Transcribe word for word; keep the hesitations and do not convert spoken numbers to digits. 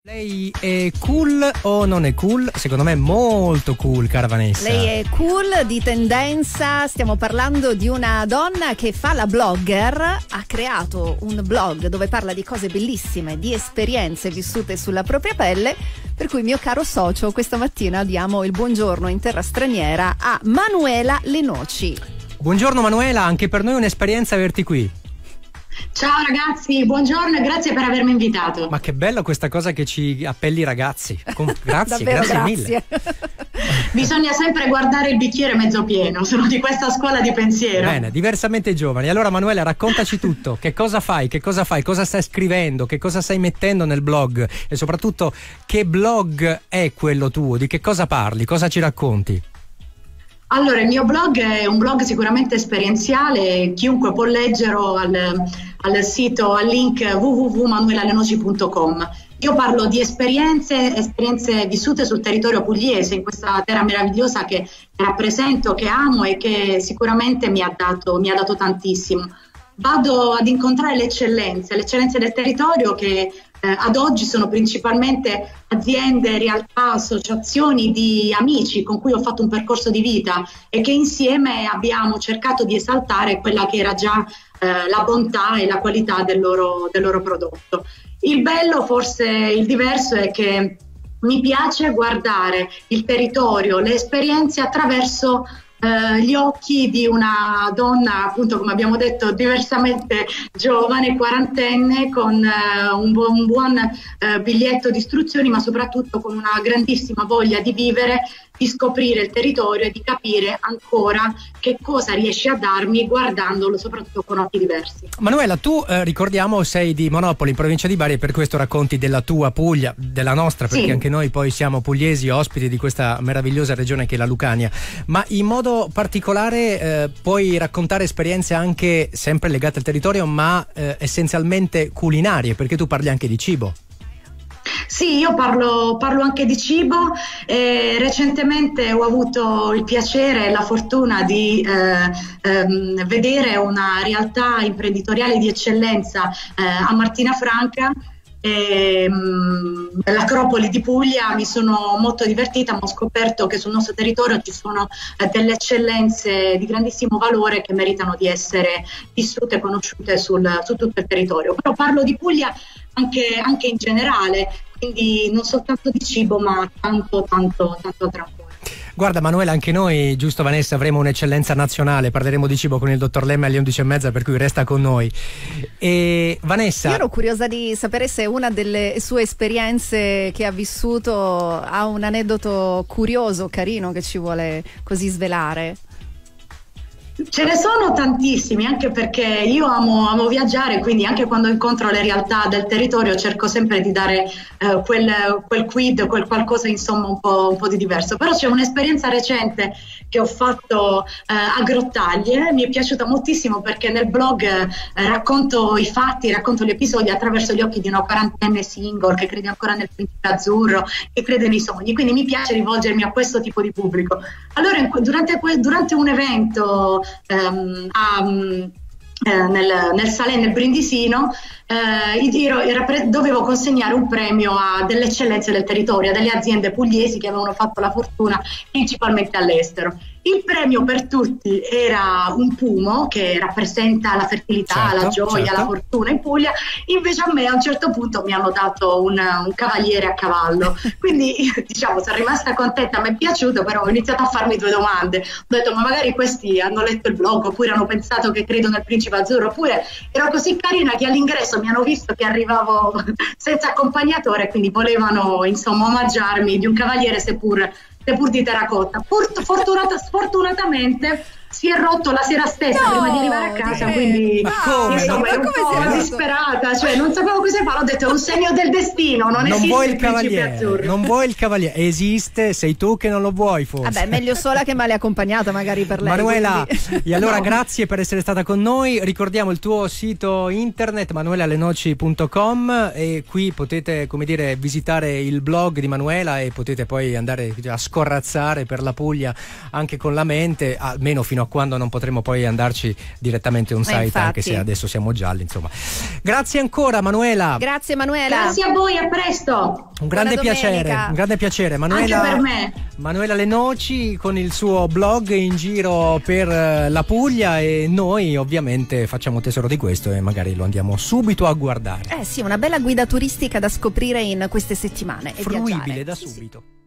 Lei è cool o non è cool? Secondo me è molto cool, cara Vanessa. Lei è cool, di tendenza. Stiamo parlando di una donna che fa la blogger. Ha creato un blog dove parla di cose bellissime, di esperienze vissute sulla propria pelle. Per cui, mio caro socio, questa mattina diamo il buongiorno in terra straniera a Manuela Lenoci. Buongiorno Manuela, anche per noi è un'esperienza averti qui. Ciao ragazzi, buongiorno e grazie per avermi invitato. Ma che bella questa cosa che ci appelli ragazzi. Con... Grazie, Davvero, grazie, grazie mille. Bisogna sempre guardare il bicchiere mezzo pieno, sono di questa scuola di pensiero. Bene, diversamente giovani. Allora Manuela, raccontaci tutto. Che cosa fai? Che cosa fai? Cosa stai scrivendo? Che cosa stai mettendo nel blog? E soprattutto, che blog è quello tuo? Di che cosa parli? Cosa ci racconti? Allora, il mio blog è un blog sicuramente esperienziale, chiunque può leggerlo al, al sito, al link w w w punto manuela lenoci punto com. Io parlo di esperienze, esperienze vissute sul territorio pugliese, in questa terra meravigliosa che rappresento, che amo e che sicuramente mi ha dato, mi ha dato tantissimo. Vado ad incontrare le eccellenze, le eccellenze del territorio che eh, ad oggi sono principalmente aziende, realtà, associazioni di amici con cui ho fatto un percorso di vita e che insieme abbiamo cercato di esaltare quella che era già eh, la bontà e la qualità del loro, del loro prodotto. Il bello, forse il diverso, è che mi piace guardare il territorio, le esperienze attraverso Uh, gli occhi di una donna, appunto, come abbiamo detto, diversamente giovane, quarantenne, con uh, un, bu- un buon uh, biglietto di istruzioni, ma soprattutto con una grandissima voglia di vivere, di scoprire il territorio e di capire ancora che cosa riesce a darmi guardandolo soprattutto con occhi diversi. Manuela, tu eh, ricordiamo sei di Monopoli in provincia di Bari e per questo racconti della tua Puglia, della nostra, perché sì, anche noi poi siamo pugliesi, ospiti di questa meravigliosa regione che è la Lucania, ma in modo particolare eh, puoi raccontare esperienze anche sempre legate al territorio ma eh, essenzialmente culinarie, perché tu parli anche di cibo. Sì, io parlo, parlo anche di cibo e recentemente ho avuto il piacere e la fortuna di eh, ehm, vedere una realtà imprenditoriale di eccellenza eh, a Martina Franca. E, mh, nell'Acropoli di Puglia mi sono molto divertita, ma ho scoperto che sul nostro territorio ci sono eh, delle eccellenze di grandissimo valore che meritano di essere vissute e conosciute sul, su tutto il territorio. Però parlo di Puglia anche, anche in generale, quindi non soltanto di cibo, ma tanto tanto tanto altro ancora. Guarda Manuela, anche noi, giusto Vanessa, avremo un'eccellenza nazionale, parleremo di cibo con il dottor Lemme alle undici e mezza, per cui resta con noi. E Vanessa, io ero curiosa di sapere se una delle sue esperienze che ha vissuto ha un aneddoto curioso, carino, che ci vuole così svelare. Ce ne sono tantissimi, anche perché io amo, amo viaggiare, quindi anche quando incontro le realtà del territorio cerco sempre di dare eh, quel, quel quid, quel qualcosa insomma un po', un po' di diverso. Però c'è un'esperienza recente che ho fatto eh, a Grottaglie, mi è piaciuta moltissimo perché nel blog eh, racconto i fatti, racconto gli episodi attraverso gli occhi di una quarantenne single che crede ancora nel principe azzurro, che crede nei sogni, quindi mi piace rivolgermi a questo tipo di pubblico. Allora in, durante, durante un evento Um, um, eh, nel, nel Salè, nel Brindisino, eh, io era pre- dovevo consegnare un premio a delle eccellenze del territorio, a delle aziende pugliesi che avevano fatto la fortuna principalmente all'estero. Il premio per tutti era un pumo che rappresenta la fertilità, certo, la gioia, certo, la fortuna in Puglia. Invece a me a un certo punto mi hanno dato un, un cavaliere a cavallo, quindi diciamo sono rimasta contenta, mi è piaciuto, però ho iniziato a farmi due domande. Ho detto ma magari questi hanno letto il blog oppure hanno pensato che credo nel principe azzurro, oppure ero così carina che all'ingresso mi hanno visto che arrivavo senza accompagnatore, quindi volevano insomma omaggiarmi di un cavaliere seppur seppur di terracotta. Pur, fortunata, sfortunatamente si è rotto la sera stessa, no, prima di arrivare a casa, eh, quindi ma come? insomma ero un po' disperata, cioè non sapevo cosa fare, ho detto è un segno del destino, non, non esiste vuoi il principe azzurro. Non vuoi il cavaliere, esiste, sei tu che non lo vuoi forse. Vabbè, meglio sola che male accompagnata magari per lei. Manuela, quindi... e allora no. Grazie per essere stata con noi, ricordiamo il tuo sito internet manuela lenoci punto com e qui potete, come dire, visitare il blog di Manuela e potete poi andare a scorrazzare per la Puglia anche con la mente, almeno fino a fino a quando non potremo poi andarci direttamente on site, anche se adesso siamo gialli, insomma. Grazie ancora Manuela. Grazie Manuela. Grazie a voi, a presto. Un grande piacere, un grande piacere. Manuela, anche per me. Manuela Lenoci con il suo blog in giro per la Puglia, e noi ovviamente facciamo tesoro di questo e magari lo andiamo subito a guardare. Eh sì, una bella guida turistica da scoprire in queste settimane. Fruibile e viaggiare. da Sì, subito. Sì.